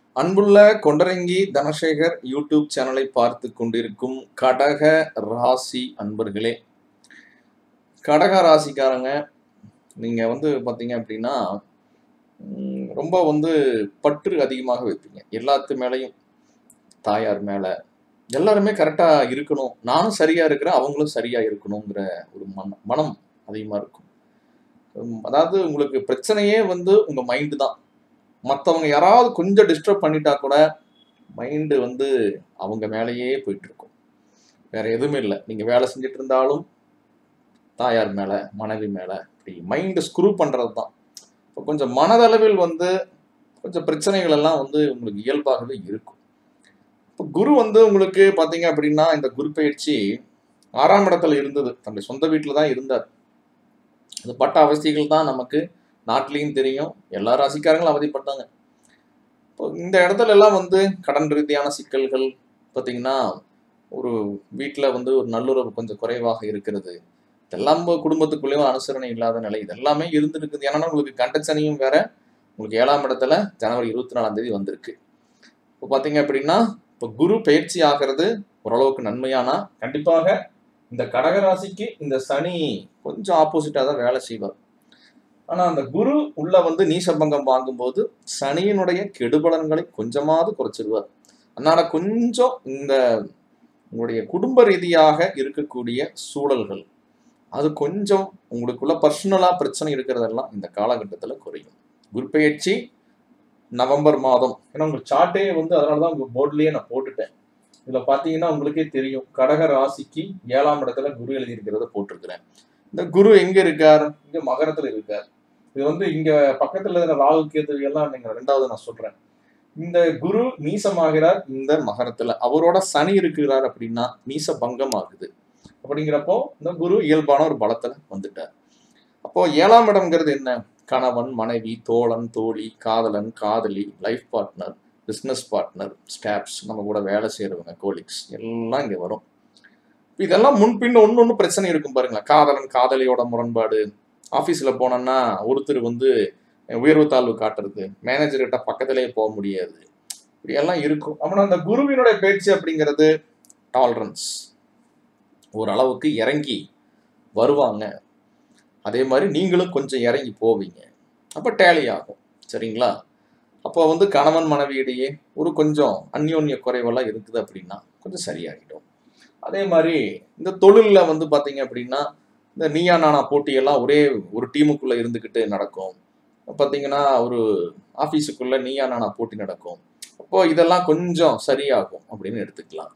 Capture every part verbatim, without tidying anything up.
அன்புள்ள கொண்டரங்கி தனசேகர் யூடியூப் சேனலை பார்த்து கொண்டிருக்கும் கடக ராசி அன்பர்களே, கடக ராசிக்காரங்க நீங்க வந்து பார்த்தீங்க அப்படின்னா ம், ரொம்ப வந்து பற்று அதிகமாக வைப்பீங்க. எல்லாத்து மேலேயும், தாயார் மேல எல்லாருமே கரெக்டா இருக்கணும், நானும் சரியா இருக்கிறேன், அவங்களும் சரியா இருக்கணுங்கிற ஒரு மன மனம் அதிகமா இருக்கும். உம், அதாவது உங்களுக்கு பிரச்சனையே வந்து உங்க மைண்டு தான். மற்றவங்க யாராவது கொஞ்சம் டிஸ்டர்ப் பண்ணிட்டா கூட மைண்டு வந்து அவங்க மேலேயே போயிட்டு இருக்கும். வேற எதுவுமே இல்லை. நீங்க வேலை செஞ்சுட்டு இருந்தாலும் தாயார் மேல, மனைவி மேல இப்படி மைண்டு ஸ்க்ரூ பண்றது தான். இப்போ கொஞ்சம் மனதளவில் வந்து கொஞ்சம் பிரச்சனைகள் எல்லாம் வந்து உங்களுக்கு இயல்பாகவே இருக்கும். இப்போ குரு வந்து உங்களுக்கு பார்த்தீங்க அப்படின்னா இந்த குரு பயிற்சி ஆறாம் இடத்துல இருந்தது, தன்னுடைய சொந்த வீட்டில் தான் இருந்தார். அது பட்ட அவஸ்தைகள் தான் நமக்கு நாட்டிலையும் தெரியும். எல்லா ராசிக்காரங்களும் அவதிப்பட்டாங்க. இப்போ இந்த இடத்துல எல்லாம் வந்து கடன் ரீதியான சிக்கல்கள் பார்த்தீங்கன்னா, ஒரு வீட்டில் வந்து ஒரு நல்லுறவு கொஞ்சம் குறைவாக இருக்கிறது. இதெல்லாம் குடும்பத்துக்குள்ளேயும் அனுசரணை இல்லாத நிலை இதெல்லாமே இருந்துருக்குது. ஏன்னா உங்களுக்கு கண்டச்சனியும் வேற உங்களுக்கு ஏழாம் இடத்துல ஜனவரி இருபத்தி நாலாம் தேதி வந்திருக்கு. இப்போ பார்த்தீங்க அப்படின்னா இப்போ குரு பயிற்சி ஆகிறது ஓரளவுக்கு நன்மையானா கண்டிப்பாக இந்த கடகராசிக்கு இந்த சனி கொஞ்சம் ஆப்போசிட்டாக தான் வேலை செய்வார். ஆனால் அந்த குரு உள்ள வந்து நீசபங்கம் வாங்கும்போது சனியினுடைய கெடுபலன்களை கொஞ்சமாவது குறைச்சிடுவார். அதனால கொஞ்சம் இந்த உங்களுடைய குடும்ப ரீதியாக இருக்கக்கூடிய சூழல்கள் அது கொஞ்சம் உங்களுக்குள்ள பர்சனலா பிரச்சனை இருக்கிறதெல்லாம் இந்த காலகட்டத்தில் குறையும். குரு பெயர்ச்சி நவம்பர் மாதம். ஏன்னா உங்க சார்ட்டே வந்து அதனால தான் உங்க போர்ட்லயே நான் போட்டுட்டேன். இதுல பாத்தீங்கன்னா உங்களுக்கே தெரியும், கடக ராசிக்கு ஏழாம் இடத்துல குரு எழுதி இருக்கிறத போட்டிருக்கிறேன். இந்த குரு எங்க இருக்கார்? இங்க மகரத்துல இருக்கார். இது வந்து இங்க பக்கத்துல இருக்கிற ராகு கேது எல்லாம் நீங்க ரெண்டாவது நான் சொல்றேன். இந்த குரு நீசமாகிறார் இந்த மகரத்துல, அவரோட சனி இருக்கிறார் அப்படின்னா நீச பங்கம் ஆகுது. அப்படிங்கிறப்போ இந்த குரு இயல்பான ஒரு பலத்துல வந்துட்டார். அப்போ ஏழாம் இடம்ங்கிறது என்ன? கணவன், மனைவி, தோழன், தோழி, காதலன், காதலி, life partner, business partner, staffs, நம்ம கூட வேலை செய்யறவங்க, கோலிக்ஸ் எல்லாம் இங்க வரும். இதெல்லாம் முன்பின் ஒன்னு ஒண்ணு பிரச்சனை இருக்கும் பாருங்களேன். காதலன் காதலியோட முரண்பாடு, ஆபீஸ்ல போனோம்னா ஒருத்தர் வந்து உயர்வு தாழ்வு காட்டுறது, மேனேஜர் கிட்ட பக்கத்திலேயே போக முடியாது, இப்படி எல்லாம் இருக்கும். ஆனா அந்த குருவினுடைய பேச்சு அப்படிங்கிறது டாலரன்ஸ், ஓரளவுக்கு இறங்கி வருவாங்க. அதே மாதிரி நீங்களும் கொஞ்சம் இறங்கி போவீங்க. அப்போ டேலி ஆகும். சரிங்களா? அப்போ வந்து கணவன் மனைவியிடையே ஒரு கொஞ்சம் அந்யோன்ய குறைவெல்லாம் இருக்குது அப்படின்னா கொஞ்சம் சரியாகிடும். அதே மாதிரி இந்த தொழிலில் வந்து பார்த்தீங்க அப்படின்னா இந்த நீயா நானா போட்டியெல்லாம் ஒரே ஒரு டீமுக்குள்ளே இருந்துக்கிட்டு நடக்கும். பார்த்தீங்கன்னா ஒரு ஆஃபீஸுக்குள்ளே நீயா நானா போட்டி நடக்கும். அப்போ இதெல்லாம் கொஞ்சம் சரியாகும் அப்படின்னு எடுத்துக்கலாம்.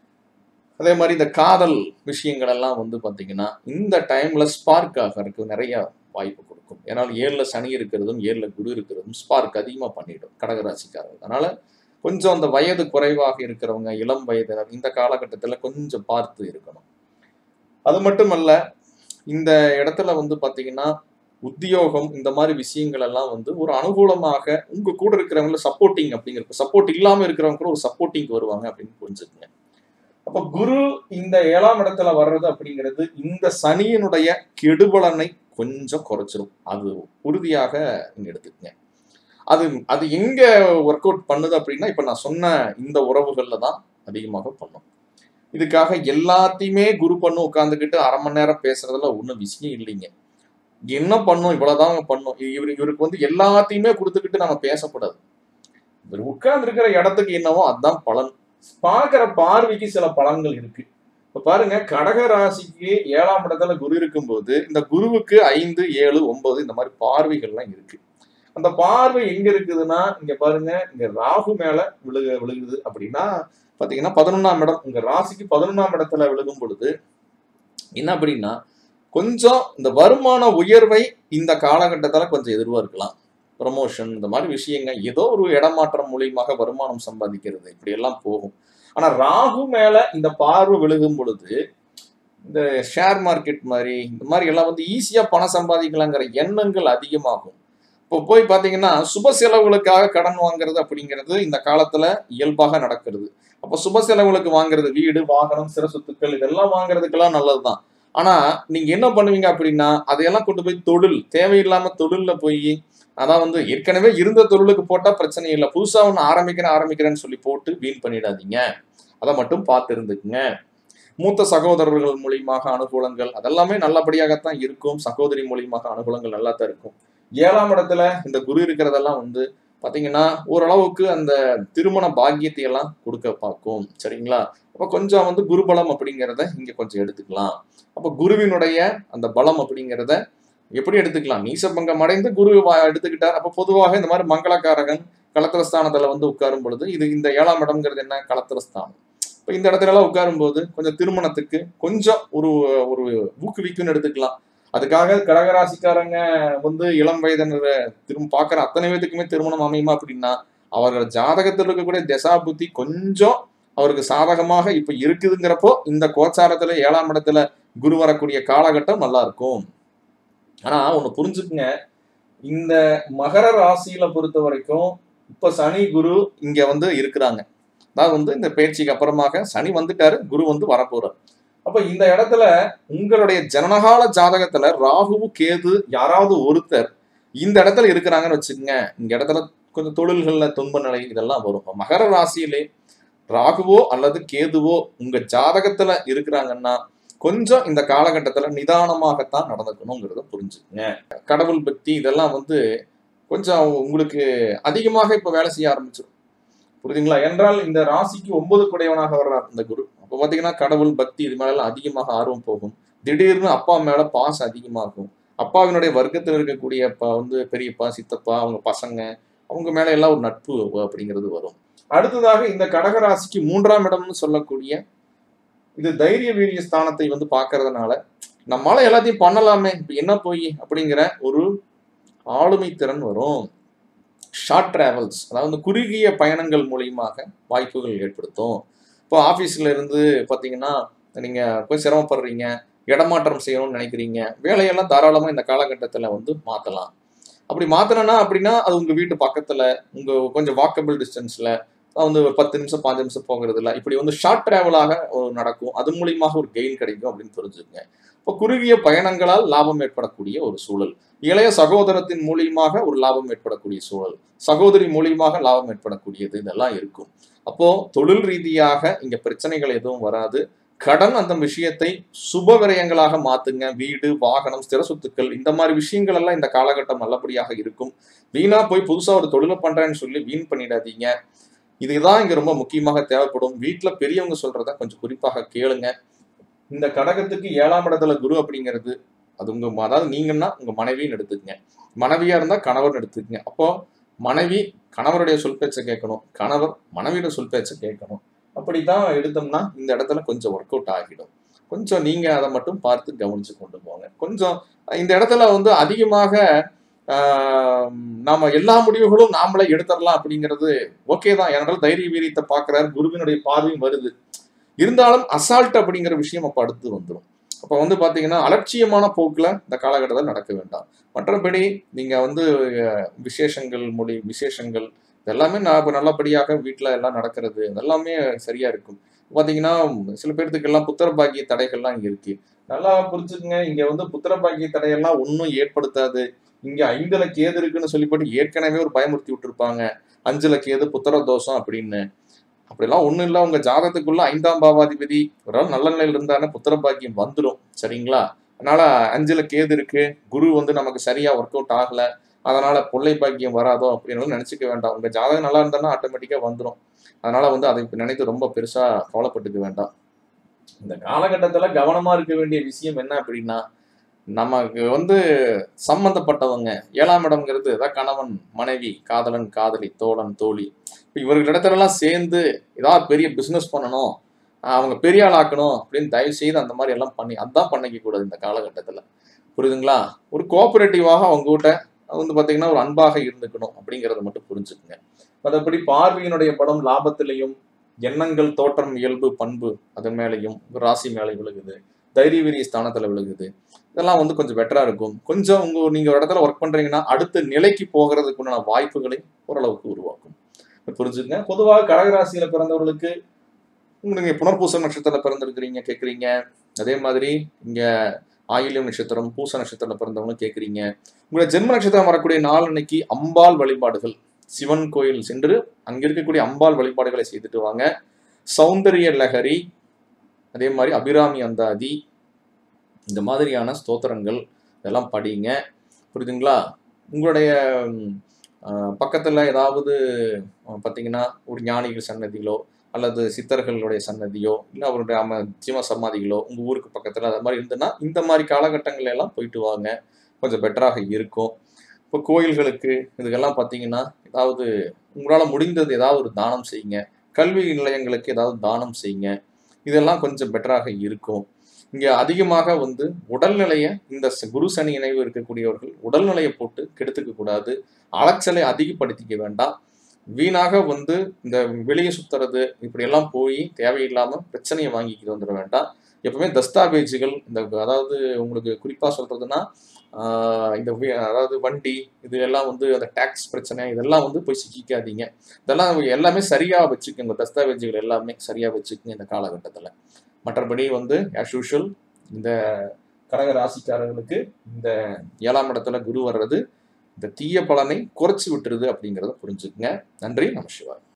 அதே மாதிரி இந்த காதல் விஷயங்கள் எல்லாம் வந்து பார்த்தீங்கன்னா இந்த டைம்ல ஸ்பார்க் ஆகிறதுக்கு நிறைய வாய்ப்பு கொடுக்கும். ஏன்னா ஏழுல சனி இருக்கிறதும் ஏழுல குரு இருக்கிறதும் ஸ்பார்க் அதிகமாக பண்ணிடும் கடகராசிக்காரர்கள். அதனால கொஞ்சம் அந்த வயது குறைவாக இருக்கிறவங்க, இளம் வயதினர் இந்த காலகட்டத்தில் கொஞ்சம் பார்த்து இருக்கணும். அது மட்டுமல்ல, இந்த இடத்துல வந்து பார்த்தீங்கன்னா உத்தியோகம் இந்த மாதிரி விஷயங்கள் எல்லாம் வந்து ஒரு அனுகூலமாக உங்க கூட இருக்கிறவங்கள சப்போர்ட்டிங் அப்படிங்கிற, சப்போர்ட் இல்லாமல் இருக்கிறவங்க கூட ஒரு சப்போர்ட்டிங் வருவாங்க அப்படின்னு புரிஞ்சுக்கங்க. அப்ப குரு இந்த ஏழாம் இடத்துல வர்றது அப்படிங்கிறது இந்த சனியினுடைய கெடுபலனை கொஞ்சம் குறைச்சிரும். அது உறுதியாக நீங்க எடுத்துக்கங்க. அது அது எங்க ஒர்க் அவுட் பண்ணுது அப்படின்னா இப்ப நான் சொன்ன இந்த உறவுகள்ல தான் அதிகமாக பண்ணும். இதுக்காக எல்லாத்தையுமே குரு பண்ணு உட்காந்துக்கிட்டு அரை மணி நேரம் பேசுறதுல ஒன்றும் விஷயம் இல்லைங்க. என்ன பண்ணும், இவ்வளவுதான் பண்ணும். இவரு இவருக்கு வந்து எல்லாத்தையுமே கொடுத்துக்கிட்டு நம்ம பேசக்கூடாது. இவர் உட்கார்ந்து இருக்கிற இடத்துக்கு என்னவோ அதுதான் பலன். பார்க்கிற பார்வைக்கு சில பலன்கள் இருக்கு. இப்ப பாருங்க, கடக ராசிக்கு ஏழாம் இடத்துல குரு இருக்கும்போது இந்த குருவுக்கு ஐந்து, ஏழு, ஒன்பது இந்த மாதிரி பார்வைகள்லாம் இருக்கு. அந்த பார்வை எங்க இருக்குதுன்னா இங்க பாருங்க, இங்க ராகு மேல விழுக விழுகுது அப்படின்னா பாத்தீங்கன்னா பதினொன்னாம் இடம், உங்க ராசிக்கு பதினொன்னாம் இடத்துல விழுகும் பொழுது என்ன அப்படின்னா கொஞ்சம் இந்த வருமான உயர்வை இந்த காலகட்டத்தில் கொஞ்சம் எதிர்பார்க்கலாம். ப்ரமோஷன் இந்த மாதிரி விஷயங்க, ஏதோ ஒரு இடமாற்றம் மூலியமாக வருமானம் சம்பாதிக்கிறது இப்படி எல்லாம் போகும். ஆனா ராகு மேல இந்த பார்வை விழுகும் பொழுது இந்த ஷேர் மார்க்கெட் மாதிரி இந்த மாதிரி எல்லாம் வந்து ஈஸியா பணம் சம்பாதிக்கலாங்கிற எண்ணங்கள் அதிகமாகும். இப்போ போய் பார்த்தீங்கன்னா சுப செலவுகளுக்காக கடன் வாங்குறது அப்படிங்கிறது இந்த காலத்துல இயல்பாக நடக்கிறது. அப்போ சுப செலவுகளுக்கு வாங்குறது, வீடு, வாகனம், சிற சொத்துக்கள் இதெல்லாம் வாங்குறதுக்கெல்லாம் நல்லதுதான். ஆனா நீங்க என்ன பண்ணுவீங்க அப்படின்னா அதையெல்லாம் கொண்டு போய் தொழில் தேவையில்லாம தொழில்ல போய் அதான் வந்து ஏற்கனவே இருந்த தொழிலுக்கு போட்டா பிரச்சனை இல்லை, புதுசா ஒண்ணு ஆரம்பிக்கிறேன் ஆரம்பிக்கிறேன்னு சொல்லி போட்டு வீண் பண்ணிடாதீங்க. அதை மட்டும் பார்த்து இருந்துக்குங்க. மூத்த சகோதரர்கள் மூலியமாக அனுகூலங்கள் அதெல்லாமே நல்லபடியாகத்தான் இருக்கும். சகோதரி மூலியமாக அனுகூலங்கள் நல்லா தான் இருக்கும். ஏழாம் இடத்துல இந்த குரு இருக்கிறதெல்லாம் வந்து பாத்தீங்கன்னா ஓரளவுக்கு அந்த திருமண பாக்கியத்தை எல்லாம் கொடுக்க பார்க்கும். சரிங்களா? அப்ப கொஞ்சம் வந்து குருபலம் அப்படிங்கிறத இங்க கொஞ்சம் எடுத்துக்கலாம். அப்ப குருவினுடைய அந்த பலம் அப்படிங்கிறத எப்படி எடுத்துக்கலாம்? நீசபங்கம் அடைந்து குரு எடுத்துக்கிட்டார். அப்ப பொதுவாக இந்த மாதிரி மங்களக்காரகன் களத்திரஸ்தானத்துல வந்து உட்காரும் பொழுது இது இந்த ஏழாம் இடம்ங்கிறது என்ன? களத்திரஸ்தானம். இப்ப இந்த இடத்துல எல்லாம் உட்காரும் போது கொஞ்சம் திருமணத்துக்கு கொஞ்சம் ஒரு ஒரு ஊக்குவிக்குன்னு எடுத்துக்கலாம். அதுக்காக கடகராசிக்காரங்க வந்து இளம் வயதினர் திரும்ப பாக்குற அத்தனை பேத்துக்குமே திருமணம் அமையுமா அப்படின்னா அவர்கள் ஜாதகத்தில் இருக்கக்கூடிய தசா புத்தி கொஞ்சம் அவருக்கு சாதகமாக இப்ப இருக்குதுங்கிறப்போ இந்த கோச்சாரத்துல ஏழாம் இடத்துல குரு வரக்கூடிய காலகட்டம் நல்லா இருக்கும். ஆனா ஒண்ணு புரிஞ்சுக்குங்க, இந்த மகர ராசியில பொறுத்த வரைக்கும் இப்ப சனி குரு இங்க வந்து இருக்கிறாங்க. அதாவது வந்து இந்த பயிற்சிக்கு அப்புறமாக சனி வந்துட்டாரு, குரு வந்து வரப்போறாரு. அப்ப இந்த இடத்துல உங்களுடைய ஜனனகால ஜாதகத்துல ராகு கேது யாராவது ஒருத்தர் இந்த இடத்துல இருக்கிறாங்கன்னு வச்சுக்கோங்க, இந்த இடத்துல கொஞ்சம் தொழில்கள்ல துன்ப நிலை இதெல்லாம் வரும். மகர ராசியிலே ராகுவோ அல்லது கேதுவோ உங்க ஜாதகத்துல இருக்கிறாங்கன்னா கொஞ்சம் இந்த காலகட்டத்துல நிதானமாகத்தான் நடந்துக்கணுங்கிறத புரிஞ்சுக்குங்க. கடவுள் பக்தி இதெல்லாம் வந்து கொஞ்சம் உங்களுக்கு அதிகமாக இப்ப வேலை செய்ய ஆரம்பிச்சிடும். புரியுதுங்களா? என்றால் இந்த ராசிக்கு ஒன்பது குடையவனாக வர்றார் இந்த குரு. அப்ப பாத்தீங்கன்னா கடவுள் பக்தி இது மேல எல்லாம் அதிகமாக ஆர்வம் போகும். திடீர்னு அப்பா மேல பாசம் அதிகமாகும். அப்பாவினுடைய வர்க்கத்தில் இருக்கக்கூடிய அப்பா வந்து பெரியப்பா, சித்தப்பா, அவங்க பசங்க அவங்க மேல எல்லாம் ஒரு நட்பு அப்படிங்கிறது வரும். அடுத்ததாக இந்த கடகராசிக்கு மூன்றாம் இடம்னு சொல்லக்கூடிய இது தைரிய வீரிய ஸ்தானத்தை வந்து பாக்குறதுனால நம்மளால எல்லாத்தையும் பண்ணலாமே இப்ப என்ன போய் அப்படிங்கிற ஒரு ஆளுமை திறன் வரும். ஷார்ட் டிராவல்ஸ் அதாவது குறுகிய பயணங்கள் மூலியமாக வாய்ப்புகள் ஏற்படுத்தும். இப்போ ஆபீஸ்ல இருந்து பாத்தீங்கன்னா நீங்க போய் சிரமப்படுறீங்க, இடமாற்றம் செய்யணும்னு நினைக்கிறீங்க, வேலையெல்லாம் தாராளமா இந்த காலகட்டத்துல வந்து மாத்தலாம். அப்படி மாத்தணும்னா அப்படின்னா அது உங்க வீட்டு பக்கத்துல உங்க கொஞ்சம் வாக்கபிள் டிஸ்டன்ஸ்ல வந்து ஒரு பத்து நிமிஷம் பாஞ்சு நிமிஷம் போகிறது இல்லை, இப்படி வந்து ஷார்ட் டிராவலாக நடக்கும். அது மூலியமாக ஒரு கெயின் கிடைக்கும் அப்படின்னு தெரிஞ்சுக்கங்க. இப்போ குறுகிய பயணங்களால் லாபம் ஏற்படக்கூடிய ஒரு சூழல், இளைய சகோதரத்தின் மூலியமாக ஒரு லாபம் ஏற்படக்கூடிய சூழல், சகோதரி மூலியமாக லாபம் ஏற்படக்கூடியது இதெல்லாம் இருக்கும். அப்போ தொழில் ரீதியாக இங்க பிரச்சனைகள் எதுவும் வராது. கடன் அந்த விஷயத்தை சுப விரயங்களாக மாத்துங்க. வீடு, வாகனம், ஸ்திர சொத்துக்கள் இந்த மாதிரி விஷயங்கள் எல்லாம் இந்த காலகட்டம் நல்லபடியாக இருக்கும். வீணா போய் புதுசா ஒரு தொழிலை பண்றேன்னு சொல்லி வீண் பண்ணிடாதீங்க. இதுதான் இங்க ரொம்ப முக்கியமாக தேவைப்படும். வீட்டுல பெரியவங்க சொல்றத கொஞ்சம் குறிப்பாக கேளுங்க. இந்த கடகத்துக்கு ஏழாம் இடத்துல குரு அப்படிங்கிறது அது உங்க அதாவது நீங்கன்னா உங்க மனைவின்னு எடுத்துக்கங்க. மனைவியா இருந்தா கணவர்னு எடுத்துக்கங்க. அப்போ மனைவி கணவருடைய சொல் பேச்சை கேட்கணும், கணவர் மனைவியோட சொல் பேச்சை கேட்கணும். அப்படித்தான் எடுத்தோம்னா இந்த இடத்துல கொஞ்சம் ஒர்க் அவுட் ஆகிடும். கொஞ்சம் நீங்க அதை மட்டும் பார்த்து கவனிச்சு கொண்டு போங்க. கொஞ்சம் இந்த இடத்துல வந்து அதிகமாக ஆஹ் நாம எல்லா முடிவுகளும் நாமளே எடுத்துடலாம் அப்படிங்கிறது ஓகே தான். ஏனென்றால் தைரிய வீரியத்தை பார்க்கிறாரு, குருவினுடைய பார்வையும் வருது. இருந்தாலும் அசால்ட் அப்படிங்கிற விஷயம் அப்ப அடுத்து வந்துடும். அப்ப வந்து பாத்தீங்கன்னா அலட்சியமான போக்குல இந்த காலகட்டத்தில் நடக்க வேண்டாம். மற்றபடி நீங்க வந்து விசேஷங்கள் மொழி விசேஷங்கள் இதெல்லாமே நான் நல்லபடியாக வீட்டுல எல்லாம் நடக்கிறது இதெல்லாமே சரியா இருக்கும். பாத்தீங்கன்னா சில பேர்த்துக்கு எல்லாம் புத்திர பாக்கிய தடைகள்லாம் இங்க இருக்கு. நல்லா புரிஞ்சுக்குங்க, இங்க வந்து புத்திர பாக்கிய தடையெல்லாம் ஒன்றும் ஏற்படுத்தாது. இங்க ஐந்துல கேது இருக்குன்னு சொல்லிப்பட்டு ஏற்கனவே ஒரு பயமுறுத்தி விட்டுருப்பாங்க, அஞ்சுல கேது புத்திர தோஷம் அப்படின்னு. அப்படிலாம் ஒண்ணும் இல்லை. உங்க ஜாதகத்துக்குள்ள ஐந்தாம் பாவாதிபதி ஒரு ஆள் நல்ல நிலையில இருந்தானே புத்திர பாக்கியம் வந்துடும். சரிங்களா? அதனால அஞ்சுல கேது இருக்கு, குரு வந்து நமக்கு சரியா ஒர்க் அவுட் ஆகல, அதனால பிள்ளை பாக்கியம் வராதோ அப்படின்னு நினைச்சுக்க வேண்டாம். உங்க ஜாதகம் நல்லா இருந்தாலும் ஆட்டோமேட்டிக்கா வந்துடும். அதனால வந்து அதை நினைத்து ரொம்ப பெருசா கவலைப்பட்டுக்க வேண்டாம். இந்த காலகட்டத்துல கவனமா இருக்க வேண்டிய விஷயம் என்ன அப்படின்னா, நமக்கு வந்து சம்பந்தப்பட்டவங்க ஏழாம் இடம்ங்கிறது ஏதாவது கணவன் மனைவி, காதலன் காதலி, தோழன் தோழி, இவர்களிடத்துல எல்லாம் சேர்ந்து ஏதாவது பெரிய பிசினஸ் பண்ணணும், அவங்க பெரிய ஆள் ஆக்கணும் அப்படின்னு தயவு செய்து அந்த மாதிரி எல்லாம் பண்ணி அதான் பண்ணிக்க கூடாது இந்த காலகட்டத்துல. புரியுதுங்களா? ஒரு கோஆபரேட்டிவாக அவங்க கிட்ட வந்து பாத்தீங்கன்னா ஒரு அன்பாக இருந்துக்கணும் அப்படிங்கறத மட்டும் புரிஞ்சுக்குங்க. மற்றபடி பார்வையினுடைய படம் லாபத்திலையும் எண்ணங்கள், தோற்றம், இயல்பு, பண்பு அதன் மேலையும் ராசி மேலே விழுகுது, தைரிய வீரிய ஸ்தானத்துல விழுகுது. இதெல்லாம் வந்து கொஞ்சம் பெட்டரா இருக்கும். கொஞ்சம் உங்க நீங்க ஒரு இடத்துல ஒர்க் பண்றீங்கன்னா அடுத்த நிலைக்கு போகிறதுக்குண்டான வாய்ப்புகளை ஓரளவுக்கு உருவாக்கும். புரிஞ்சுங்க. பொதுவாக கடகராசியில பிறந்தவர்களுக்கு நீங்க புனர்பூச நட்சத்திரத்துல பிறந்திருக்கிறீங்க கேட்குறீங்க, அதே மாதிரி இங்க ஆயில்யம் நட்சத்திரம், பூச நட்சத்திரம் பிறந்தவங்க கேட்குறீங்க. உங்களை ஜென்ம நட்சத்திரம் வரக்கூடிய நாள் அன்னைக்கு அம்பாள் வழிபாடுகள், சிவன் கோயில் சென்று அங்க இருக்கக்கூடிய அம்பாள் வழிபாடுகளை செய்துட்டு வாங்க. சௌந்தரிய லகரி, அதே மாதிரி அபிராமி அந்தாதி, இந்த மாதிரியான ஸ்தோத்திரங்கள் இதெல்லாம் படிங்க. புரியுதுங்களா? உங்களுடைய பக்கத்துல ஏதாவது பார்த்தீங்கன்னா ஒரு ஞானிகள் சன்னதிகளோ அல்லது சித்தர்களுடைய சன்னதியோ இல்லை அவருடைய அம ஜீவ சமாதிகளோ உங்கள் ஊருக்கு பக்கத்தில் அது மாதிரி இருந்ததுன்னா இந்த மாதிரி காலகட்டங்கள் எல்லாம் போயிட்டு வாங்க, கொஞ்சம் பெட்டராக இருக்கும். இப்போ கோயில்களுக்கு இதுக்கெல்லாம் பார்த்தீங்கன்னா ஏதாவது உங்களால் முடிந்தது ஏதாவது ஒரு தானம் செய்யுங்க. கல்வி நிலையங்களுக்கு ஏதாவது தானம் செய்யுங்க. இதெல்லாம் கொஞ்சம் பெட்டராக இருக்கும். இங்கே அதிகமாக வந்து உடல்நிலையை இந்த குரு சனி இணைவு இருக்கக்கூடியவர்கள் உடல்நிலையை போட்டு கெடுத்துக்க கூடாது. அலைச்சலை அதிகப்படுத்திக்க வேண்டாம். வீணாக வந்து இந்த வெளியே சுத்துறது இப்படியெல்லாம் போய் தேவையில்லாமல் பிரச்சனையை வாங்கிக்கிட்டு வந்துட வேண்டாம். எப்பவுமே தஸ்தாவேஜுகள் இந்த அதாவது உங்களுக்கு குறிப்பாக சொல்றதுன்னா இந்த அதாவது வண்டி இது எல்லாம் வந்து அந்த டேக்ஸ் பிரச்சனை இதெல்லாம் வந்து போய் சிக்கிக்காதீங்க. இதெல்லாம் எல்லாமே சரியாக வச்சுக்கோங்க. தஸ்தாவேஜுகள் எல்லாமே சரியாக வச்சுக்கோங்க இந்த காலகட்டத்தில். மற்றபடி வந்து ஆஸ் யூஷுவல் இந்த கடக ராசிக்காரர்களுக்கு இந்த ஏழாம் இடத்துல குரு வர்றது இந்த தீய பலனை குறைச்சி விட்டுருது அப்படிங்கிறத புரிஞ்சுக்குங்க. நன்றி. நம சிவாய்.